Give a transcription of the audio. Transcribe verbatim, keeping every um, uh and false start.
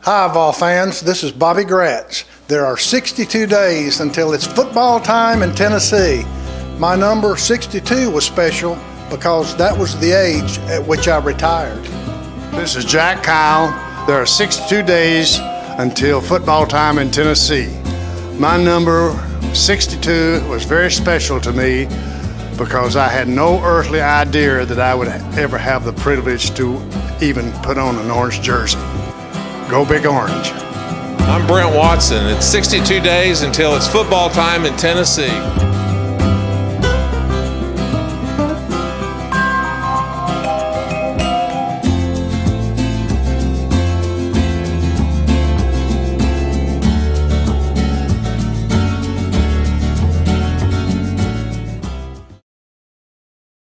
Hi, Vol fans. This is Bobby Gratz. There are sixty-two days until it's football time in Tennessee. My number sixty-two was special because that was the age at which I retired. This is Jack Kile. There are sixty-two days until football time in Tennessee. My number sixty-two was very special to me because I had no earthly idea that I would ever have the privilege to even put on an orange jersey. Go Big Orange. I'm Brent Watson. It's sixty-two days until it's football time in Tennessee.